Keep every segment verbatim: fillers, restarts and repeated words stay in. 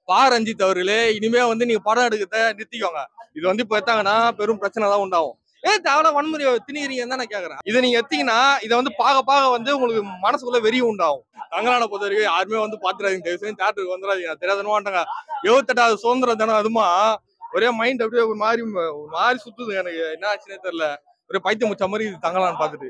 பா ரஞ்சித் அவர்களே இனிமே வந்து நீங்க படம் எடுக்கிறத நிறுத்திக்கோங்க. இது வந்து இப்ப எடுத்தாங்கன்னா பெரும் பிரச்சனை தான் உண்டாகும். ஏன் தேவையில்ல வன்முறையை திணிக்கிறீங்கன்னு தான் நான் கேக்குறேன். இதை நீங்க எடுத்தீங்கன்னா இதை வந்து பாக பாக வந்து உங்களுக்கு மனசுக்குள்ள வெறி உண்டாகும். தங்கலான பொறுத்த வரைக்கும் யாருமே வந்து பாத்துறாதீங்க, தயவு செஞ்சு தேட்டருக்கு வந்துடாதீங்க. தெரியாதனமாட்டாங்க. எழுபத்தெட்டாவது சுதந்திர தினம் அதுமா ஒரே மைண்ட் அப்படியே ஒரு மாதிரி ஒரு மாதிரி சுத்துது. எனக்கு என்ன ஆச்சுன்னே தெரியல. ஒரு பைத்தியம் முடிச்ச மாதிரி இது தங்கலான்னு பாத்துட்டு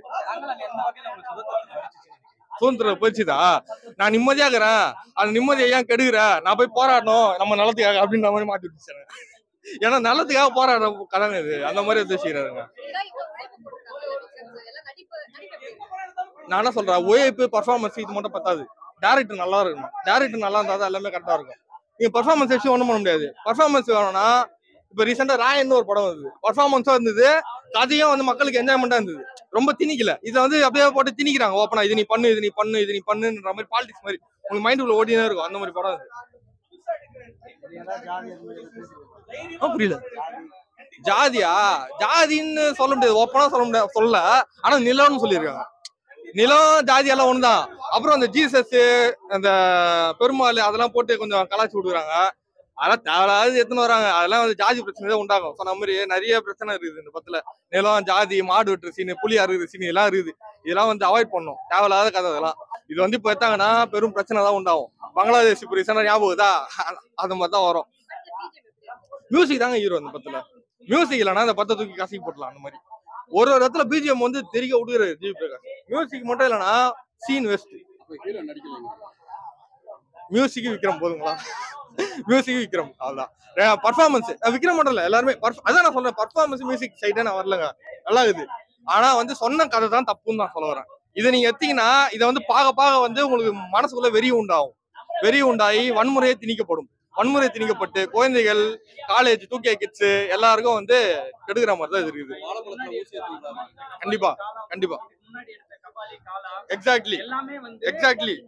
சுதந்திரம் போயிடுச்சுதா. நான் நிம்மதியா இருக்கிறேன், அந்த நிம்மதியை ஏன் கெடுக்கிற, நான் போய் போராடணும் நம்ம நல்லதுக்காக அப்படின்ற மாதிரி மாத்தி விட்டுச்சாங்க. ஏன்னா நல்லதுக்காக போராடுற கதை இது, அந்த மாதிரி உத்தேசிக்கிறாருங்க. நான் என்ன சொல்றேன், உழைப்பு பர்ஃபார்மன்ஸ் இது மட்டும் பத்தாது, டேரக்டர் நல்லா இருக்கணும். டேரக்டர் நல்லா இருந்தா தான் எல்லாமே கரெக்டா இருக்கும். நீங்க பர்ஃபார்மன்ஸ் வச்சு ஒண்ணும் பண்ண முடியாது. பர்ஃபார்மன்ஸ் வேணும்னா இப்ப ரீசெண்டா ராயன்னு ஒரு படம் வருது, பர்ஃபார்மன்ஸும் இருந்தது, கதையும் வந்து மக்களுக்கு என்ஜாய்மெண்டா இருந்தது. ரொம்ப திணிக்கல. இதை வந்து அப்படியே போட்டு திணிக்கிறாங்க ஓப்பனா, இது நீ பண்ணு இது நீ பண்ணு இது நீ பண்ணுன்ற மாதிரி பாலிடிக்ஸ் மாதிரி உங்களுக்கு மைண்ட் உள்ள ஓடினே இருக்கும். அந்த மாதிரி படம் அது. புரியல. ஜாதியா ஜாதின்னு சொல்ல முடியாது, ஓப்பனா சொல்ல முடியாது, சொல்ல. ஆனா நிலம்னு சொல்லியிருக்காங்க. நிலம் ஜாதி எல்லாம் ஒண்ணுதான். அப்புறம் அந்த ஜீசஸ் அந்த பெருமாள் அதெல்லாம் போட்டு கொஞ்சம் கலாச்சி விடுறாங்க. அதெல்லாம் தேவையில்லாத எடுத்துன்னு வராங்க. அதெல்லாம் வந்து ஜாதி பிரச்சனை தான் உண்டாகும். சொன்ன மாதிரி நிறைய பிரச்சனை இருக்குது இந்த பத்துல. நிலம், ஜாதி, மாடு வெட்டுற சீனு, புலி அறுகிற சீனு எல்லாம் இருக்குது. இதெல்லாம் வந்து அவாய்ட் பண்ணும். தேவையில்லாத கதை அதெல்லாம். இது வந்து இப்போ எடுத்தாங்கன்னா பெரும் பிரச்சனை தான் உண்டாகும். பங்களாதேஷ் இப்போ ரீசெண்டா ஞாபகத்தா அது மாதிரி தான் வரும். மியூசிக் தாங்க ஹீரோ இந்த பத்துல. மியூசிக் இல்லைன்னா அந்த பத்தை தூக்கி கசக்கி போட்டலாம். அந்த மாதிரி ஒரு ஒரு இடத்துல பிஜிஎம் வந்து தெரிக்க விடுறாரு ஜி பிரகாஷ். மியூசிக் மட்டும் இல்லைன்னா சீன் வெஸ்ட். மியூசிக் விக்ரம் போதுங்களா? மியூசிக் விக்ரம் அவ்வளவுதான். பர்ஃபார்மன்ஸ் விக்ரம் மட்டும் இல்ல, எல்லாருமே அதான் நான் சொல்றேன். பர்ஃபார்மன்ஸ் மியூசிக் சைடே நான் வரலங்க, நல்லா இருக்குது. ஆனா வந்து சொன்ன கதை தான் தப்புன்னு நான் சொல்ல வரேன். இதை நீங்க எடுத்தீங்கன்னா இதை வந்து பாக பாக வந்து உங்களுக்கு மனசுக்குள்ள வெறி உண்டாகும். வெறி உண்டாகி வன்முறையை திணிக்கப்படும். வன்முறை திணிக்கப்பட்டு குழந்தைகள், காலேஜ், டூ கே கிட்ஸ் எல்லாருக்கும் வந்து கெடுக்கிற மாதிரி தான் இது இருக்குது. கண்டிப்பா கண்டிப்பா எக்ஸாக்ட்லி எக்ஸாக்ட்லி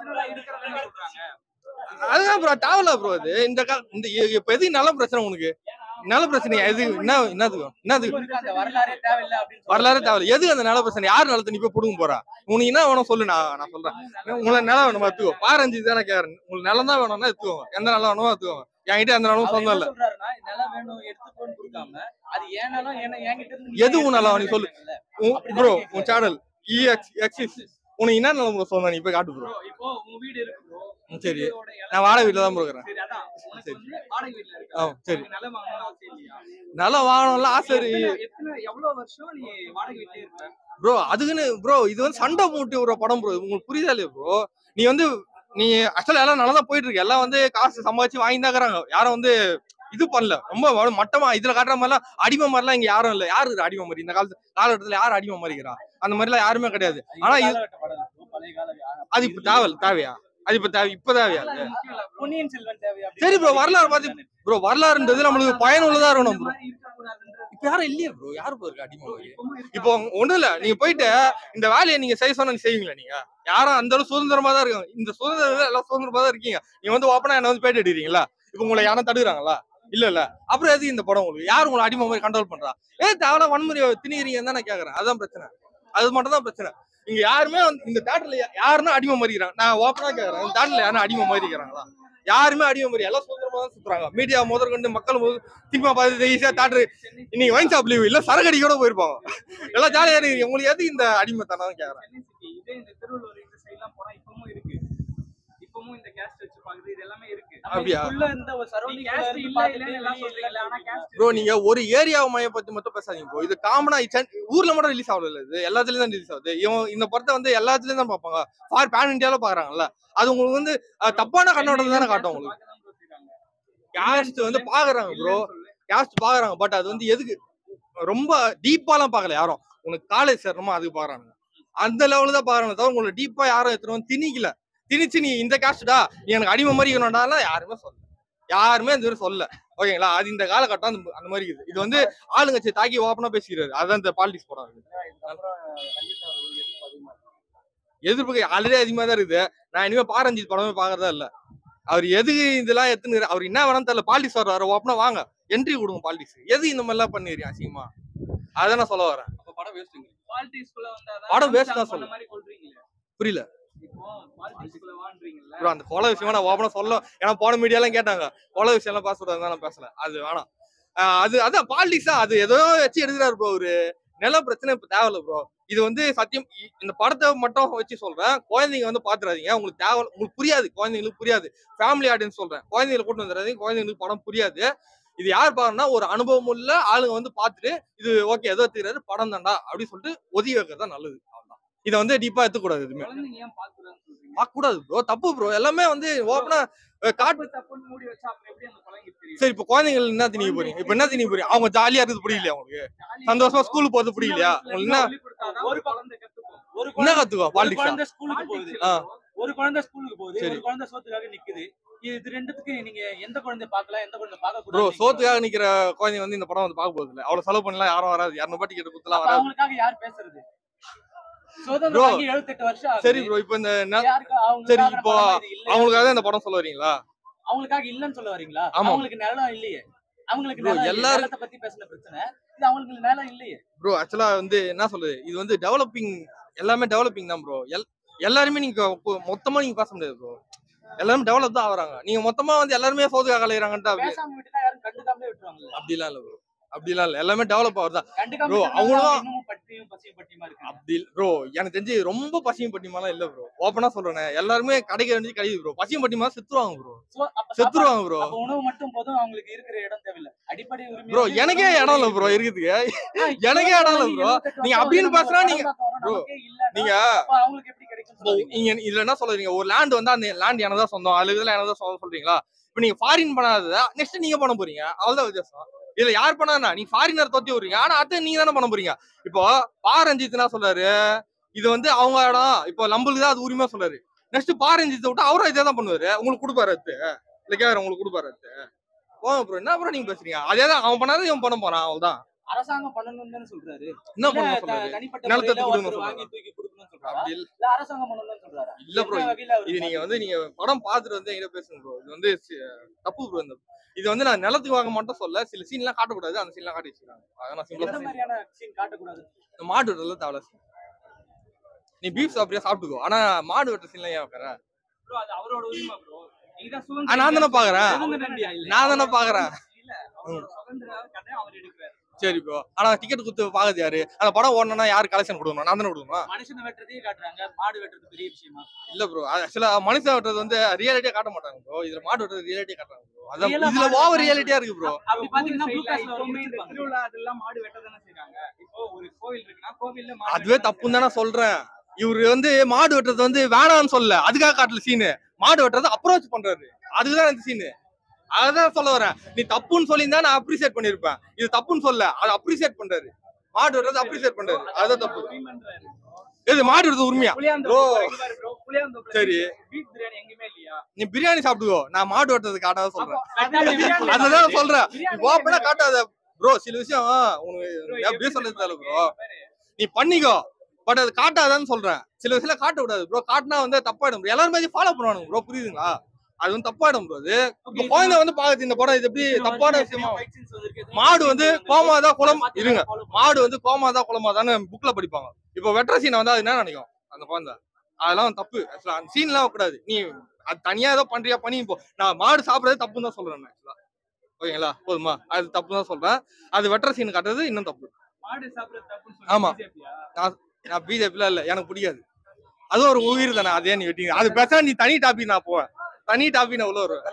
அதுதான் ப்ரோ தேவையில்ல ப்ரோ. அது இந்த இந்த இப்ப எது நல்ல பிரச்சனை உனக்கு? நல்ல பிரச்சனை எது? என்ன என்னதுக்கு என்னதுக்கு வரலாறு தேவையில்ல. எதுக்கு அந்த நல்ல பிரச்சனை? யாரு நிலத்தை நீ போய் புடுங்க போறா? உனக்கு என்ன வேணும் சொல்லு, நான் நான் சொல்றேன். உங்களுக்கு நிலம் வேணுமா எடுத்துக்கோ. பாரஞ்சி தானே கேக்குறேன். உங்களுக்கு நிலம் தான் வேணும்னா எடுத்துக்கோங்க. எந்த நிலம் வேணுமோ எடுத்துக்கோங்க. என்கிட்ட அந்த நிலம் சொந்தம் இல்ல. எது உன் நிலம் நீ சொல்லு ப்ரோ. உன் சேனல் உனக்கு என்ன நிலம் சொந்தம் நீ போய் காட்டு ப்ரோ. சரி, நான் வாடகை வீட்டுல தான் இருக்கிறேன். சரி, நிலம் வாங்கணும்ல ஆசை ப்ரோ. அதுக்குன்னு ப்ரோ இது வந்து சண்டை மூட்டி ஒரு படம் ப்ரோ. உங்களுக்கு புரியுதா இல்லையா ப்ரோ? நீ வந்து நீ ஆக்சுவலா எல்லாம் நல்லா தான் போயிட்டு இருக்கு. எல்லாம் வந்து காசு சம்பாதிச்சு வாங்கி தான் இருக்கிறாங்க. யாரும் வந்து இது பண்ணல. ரொம்ப மட்டமா இதுல காட்டுற மாதிரிலாம் அடிமை மாதிரிலாம் இங்க யாரும் இல்ல. யாரு அடிமை மாதிரி இந்த காலத்து காலகட்டத்துல யாரும் அடிமை மாதிரிக்கிறா? அந்த மாதிரி எல்லாம் யாருமே கிடையாது. ஆனா அது இப்ப தேவை தேவையா? அது இப்ப தேவை இப்ப தேவையா? சரி ப்ரோ, வரலாறு பார்த்து ப்ரோ, வரலாறுன்றது நம்மளுக்கு பயனுள்ளதா இருக்கணும் ப்ரோ. இப்ப யாரும் இல்லையா ப்ரோ? யாரு ப்ரோ இருக்கு அடிமை மாதிரி? இப்போ ஒண்ணும் இல்ல, நீங்க போயிட்டு இந்த வேலையை நீங்க செய்ய சொன்னா செய்வீங்களா? நீங்க யாரும் அந்த அளவு சுதந்திரமா தான் இருக்காங்க. இந்த சுதந்திரம் எல்லாம் சுதந்திரமா தான் இருக்கீங்க. நீங்க வந்து ஓப்பனா என்ன வந்து பேட்டி எடுக்கிறீங்களா? இப்ப உங்களை யாரும் தடுக்கிறாங்களா? இல்ல இல்ல. அப்புறம் எது இந்த படம் உங்களுக்கு? யாரு உங்களை அடிமை மாதிரி கண்ட்ரோல் பண்றா? ஏன் தேவையில்ல வன்முறையை திணிக்கிறீங்கன்னு தான் நான் கேக்குறேன். அதுதான் பிரச்சனை. அது மட்டும் தான் பிரச்சனை. இங்க யாருமே இந்த தேட்டர்ல யாருன்னா அடிமை மாறிக்கிறாங்க. நான் ஓப்பனா கேக்குறேன், இந்த தேட்டர்ல யாரும் அடிமை மாறிக்கிறாங்களா? யாருமே அடிமை மாதிரி எல்லாம் சுதந்திரமா தான் சுத்துறாங்க. மீடியா முதற்கொண்டு மக்கள் சினிமா பார்த்து ஈஸியா தேட்டர் இன்னைக்கு வைன் ஷாப் லீவ் இல்ல சரகடி கூட போயிருப்பாங்க. எல்லாம் ஜாலியா இருக்கு. உங்களுக்கு எது இந்த அடிமை தானே கேக்குறேன். ப்ரோ நீங்க ஒரு ஏரியாவை மைய பத்தி மட்டும் பேசாதீங்க ப்ரோ. இது காமனா ஊர்ல மட்டும் ரிலீஸ் ஆகல, இது எல்லாத்துலயும் தான் ரிலீஸ் ஆகுது. இவன் இந்த படத்தை வந்து எல்லாத்துலயும் தான் பார்ப்பாங்க. ஃபார் பேன் இந்தியால பாக்குறாங்கல்ல, அது உங்களுக்கு வந்து தப்பான கண்ணோட்டத்தை தானே காட்டும். உங்களுக்கு கேஸ்ட் வந்து பாக்குறாங்க ப்ரோ, கேஸ்ட் பாக்குறாங்க. பட் அது வந்து எதுக்கு ரொம்ப டீப்பாலாம் பாக்கல யாரும். உனக்கு காலேஜ் சேரணுமா அதுக்கு பாக்குறாங்க. அந்த லெவலுக்கு தான் பாக்குறாங்க தவிர உங்களுக்கு டீப்பா யாரும் எடுத்துரும் திணிக்கல. திணிச்சு நீ இந்த காஸ்டா நீ எனக்கு அடிமை மாதிரி இருக்கணும்னா யாருமே சொல்ல யாருமே அந்த மாதிரி சொல்ல. ஓகேங்களா? அது இந்த காலகட்டம் அந்த மாதிரி இருக்குது. இது வந்து ஆளுங்கட்சி தாக்கி ஓப்பனா பேசிக்கிறாரு. அதான் இந்த பாலிடிக்ஸ் படம். எதிர்ப்பு ஆல்ரெடி அதிகமா தான் இருக்குது. நான் இனிமே பாரஞ்சித் படமே பாக்குறதா இல்ல. அவர் எதுக்கு இதெல்லாம் எத்துன்னு அவர் என்ன வேணாலும் தெரியல. பாலிடிக்ஸ் வர்றாரு ஓப்பனா வாங்க என்ட்ரி கொடுங்க. பாலிடிக்ஸ் எது இந்த மாதிரி எல்லாம் பண்ணிடுறீங்க அசிங்கமா? அதான் நான் சொல்ல வரேன். படம் வேஸ்ட் தான் சொல்ல. புரியல. ப்ரோ அந்த கொலை விஷயமா நான் ஓப்பனா சொல்ல, ஏன்னா போன மீடியாலாம் கேட்டாங்க கொலை விஷயம் எல்லாம் பேசக்கூடாது, நான் பேசல, அது வேணாம். அது அதான் பாலிடிக்ஸ் தான், அது ஏதோ வச்சு எடுக்கிறாரு ப்ரோ. ஒரு நில பிரச்சனை இப்ப தேவையில்ல ப்ரோ. இது வந்து சத்தியம், இந்த படத்தை மட்டும் வச்சு சொல்றேன், குழந்தைங்க வந்து பாத்துறாதீங்க, உங்களுக்கு தேவை, உங்களுக்கு புரியாது, குழந்தைங்களுக்கு புரியாது. ஃபேமிலி ஆடியன்ஸ் சொல்றேன், குழந்தைங்களை கூட்டு வந்துடாதீங்க, குழந்தைங்களுக்கு படம் புரியாது. இது யார் பாருன்னா ஒரு அனுபவம் உள்ள ஆளுங்க வந்து பாத்துட்டு இது ஓகே ஏதோ தெரியாது படம் தான்டா அப்படின்னு சொல்லிட்டு ஒதுக்கி வைக்கிறது நல்லது. அவ்வளவுதான். இதை வந்து டீப்பா எடுத்துக்கூடாது, எதுவுமே பார்க்க கூடாது ப்ரோ, தப்பு ப்ரோ. எல்லாமே வந்து ஓப்பனா காட்டு. சரி இப்ப குழந்தைகள் என்ன திணிக்க போறீங்க, இப்ப என்ன திணிக்க போறீங்க, அவங்க ஜாலியா இருக்குது பிடிக்கலையா, அவங்களுக்கு சந்தோஷமா ஸ்கூலுக்கு போறது பிடிக்கலையா, உங்களுக்கு என்ன என்ன கத்துக்கோ பாலிடிக்ஸ். ஒரு குழந்தை ஸ்கூலுக்கு போகுது, ஒரு குழந்தை சோத்துக்காக நிக்குது. இது ரெண்டுத்துக்கு நீங்க எந்த குழந்தை பார்க்கலாம், எந்த குழந்தை பார்க்க கூடாது? ப்ரோ சோத்துக்காக நிக்கிற குழந்தை வந்து இந்த படம் வந்து பார்க்க போறது இல்ல, அவ்வளவு செலவு பண்ணலாம் யாரும் வராது, இருநூறு ரூபாய் டிக்கெட் குடுத்தலாம் வராது. அவங்களுக்காக யார் பேசுறது? சுதந்திரம் எழுபத்தெட்டு வருஷம். சரி ப்ரோ, இப்போ இந்த சரி இப்போ அவங்களுக்காக இந்த படம் சொல்ல வரீங்களா? அவங்களுக்காக இல்லன்னு சொல்ல வரீங்களா? அவங்களுக்கு நிலம் இல்லையே, அவங்களுக்கு எல்லாரும் பத்தி பேசின பிரச்சனை இது, அவங்களுக்கு நிலம் இல்லையே ப்ரோ. ஆக்சுவலா வந்து என்ன சொல்றது, இது வந்து டெவலப்பிங், எல்லாமே டெவலப்பிங் தான் ப்ரோ. எல் எல்லாருமே நீங்க மொத்தமா நீங்க பேச முடியாது ப்ரோ, எல்லாரும் டெவலப் தான் ஆகுறாங்க. நீங்க மொத்தமா வந்து எல்லாருமே சோதுக்காக அலையறாங்கன்ட்டு அப்படிலாம் இல்ல ப்ரோ, அப்படிலாம் இல்ல, எல்லாமே டெவலப் ஆகுறதான் ப்ரோ. அவங்களும் அப்படி ப்ரோ, எனக்கு தெரிஞ்சு ரொம்ப பசியும் பட்டியமாலாம் இல்ல ப்ரோ, ஓப்பனா சொல்றேன், எல்லாருமே கிடைக்க வேண்டியது கிடைக்குது ப்ரோ. பசியும் பட்டியமா செத்துருவாங்க ப்ரோ, செத்துருவாங்க ப்ரோ. உணவு மட்டும் போதும், அவங்களுக்கு இருக்கிற இடம் தேவையில்லை, அடிப்படை உரிமை ப்ரோ. எனக்கே இடம் இல்ல ப்ரோ இருக்குதுக்கு, எனக்கே இடம் இல்ல ப்ரோ. நீங்க அப்படின்னு பேசுறா நீங்க ப்ரோ, நீங்க அவங்களுக்கு எப்படி கிடைக்கும் நீங்க இதுல என்ன சொல்றீங்க, ஒரு லேண்ட் வந்து அந்த லேண்ட் எனதான் சொந்தம், அதுல இதுல எனதான் சொந்தம் சொல்றீங்களா? இப்ப நீங்க ஃபாரின் பண்ணாததா நெக்ஸ்ட் நீங்க பண்ண போறீங்க, அவ்வளவுதான் வித்தியாசம். இதுல யார் பண்ணா, நீ ஃபாரினர் தொத்தி விடுறீங்க, ஆனா அது நீங்க தானே பண்ண போறீங்க. இப்போ பா ரஞ்சித் என்ன சொல்றாரு, இது வந்து அவங்க இடம், இப்போ நம்மளுக்கு தான் அது உரிமை சொல்றாரு. நெக்ஸ்ட் பா ரஞ்சித்தை விட்டு அவரும் இதே தான் பண்ணுவாரு, உங்களுக்கு கொடுப்பாரு அது இல்ல கேக்குற, உங்களுக்கு கொடுப்பாரு அது போங்க ப்ரோ. என்ன ப்ரோ நீங்க பேசுறீங்க, அதே தான் அவன் பண்ணாத இவன் பண்ண போறான், அவ்வளவுதான். அரசாங்கம் பண்ணணும்னு சொல்றாரு, என்ன பண்ண சொல்றாரு, நிலத்தை கொடுக்கணும் வாங்கி தூக்கி கொடுக்கணும் சொல்றாரு, அப்படி இல்ல அரசாங்கம் பண்ணணும்னு சொல்றாரு. இல்ல ப்ரோ, இது நீங்க வந்து நீங்க படம் பார்த்துட்டு வந்து எங்கிட்ட பேசுங்க ப்ரோ, இது வந்து தப்பு ப்ரோ. இந்த இது வந்து நான் நிலத்துக்கு வாங்க மட்டும் சொல்ல, சில சீன் எல்லாம் காட்டக்கூடாது, அந்த சீன் எல்லாம் காட்டி வச்சிருக்காங்க. அதான் சிம்பிளா மாதிரியான சீன் காட்டக்கூடாது. இந்த மாடு வெட்டல தேவல, நீ பீஃப் சாப்பிட்டியா சாப்பிட்டுக்கோ, ஆனா மாடு வெட்ட சீன்லாம் ஏன் வைக்கிற ப்ரோ? அது அவரோட உரிமை ப்ரோ, நீங்க தான் சுதந்திரம். நான் தானே பாக்குறேன், நான் தானே பாக்குறேன். சரி ப்ரோ, ஆனா டிக்கெட் குத்து பாக்குது யாரு, அந்த படம் ஓடணும்னா யாரு கலெக்ஷன் கொடுக்கணும், நான் தானே கொடுக்கணும். மனுஷனை வெட்டுறதே காட்டுறாங்க, மாடு வெட்டுறது பெரிய விஷயமா இல்ல ப்ரோ. ஆக்சுவலா மனுஷன் வெட்டுறது வந்து ரியாலிட்டியா காட்ட மாட்டாங்க ப்ரோ, இதுல மாடு வெட்டுறது ரியாலிட்டியா காட்டுறாங்க ப்ரோ. அதான் இதுல ஓவர் ரியாலிட்டியா இருக்கு ப்ரோ. அப்படி பாத்தீங்கன்னா திருவிழா அதெல்லாம் மாடு வெட்ட தானே செய்றாங்க. இப்போ ஒரு கோவில் இருக்குன்னா கோவில்ல மாடு, அதுவே தப்புன்னு தானே சொல்றேன். இவரு வந்து மாடு வெட்டுறது வந்து வேணாம்னு சொல்ல, அதுக்காக காட்டல சீனு, மாடு வெட்டுறது அப்ரோச் பண்றாரு, அதுக்குதான் இந்த சீனு. அதான் சொல்ல வரேன், நீ தப்புன்னு சொல்லியிருந்தா நான் அப்ரிசியேட் பண்ணிருப்பேன், இது தப்புன்னு சொல்ல, அதை அப்ரிசியேட் பண்றாரு, மாடு வெட்டுறது அப்ரிசியேட் பண்றாரு, அதுதான் தப்பு. இது மாடு வெட்டுறது உரிமையா ப்ரோ? சரி நீ பிரியாணி சாப்பிடுவோ, நான் மாடு வெட்டுறது காட்டாத சொல்றேன், அதுதான் சொல்றேன். ஓப்பனா காட்டாத ப்ரோ, சில விஷயம் உனக்கு எப்படி சொல்றது தெரியல ப்ரோ, நீ பண்ணிக்கோ, பட் அது காட்டாதான்னு சொல்றேன். சில விஷயம் காட்ட விடாது ப்ரோ, காட்டினா வந்து தப்பாயிடும், எல்லாருமே ஃபாலோ பண்ணுவானுங்க ப்ரோ, புரியுதுங்களா? அது வந்து தப்பாயிடும் ப்ரோ. அது இப்ப குழந்தை வந்து பாக்குது இந்த படம், இது எப்படி தப்பான விஷயமா? மாடு வந்து கோமாதா குளம் இருங்க, மாடு வந்து கோமாதா குளமாதான்னு புக்ல படிப்பாங்க. இப்போ வெட்டுற சீனை வந்து அது என்ன நினைக்கும் அந்த குழந்தை, அதெல்லாம் தப்பு. ஆக்சுவலா அந்த சீன் எல்லாம் கூடாது, நீ அது தனியா ஏதோ பண்றியா பண்ணி போ. நான் மாடு சாப்பிடறது தப்புன்னு தான் சொல்றேன் ஆக்சுவலா, ஓகேங்களா? போதுமா? அது தப்பு தான் சொல்றேன், அது வெட்டுற சீன் காட்டுறது இன்னும் தப்பு. ஆமா, நான் நான் பிஜேபில இல்ல, எனக்கு பிடிக்காது, அது ஒரு உயிர் தானே, அதே நீ வெட்டிங்க அது பேச, நீ தனி டாபிக் நான் போவேன், தனி டாபிக் நான் உள்ள வருவேன்.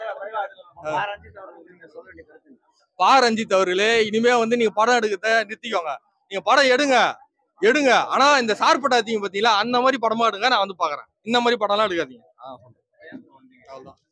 பா ரஞ்சித் அவர்களே, இனிமே வந்து நீங்க படம் எடுக்கிறத நிறுத்திக்கோங்க, நீங்க படம் எடுங்க எடுங்க, ஆனா இந்த சார்பட்டாத்தீங்க பாத்தீங்களா, அந்த மாதிரி படமா எடுங்க, நான் வந்து பாக்குறேன், இந்த மாதிரி படம் எல்லாம் எடுக்காதீங்க. அவ்வளவுதான்.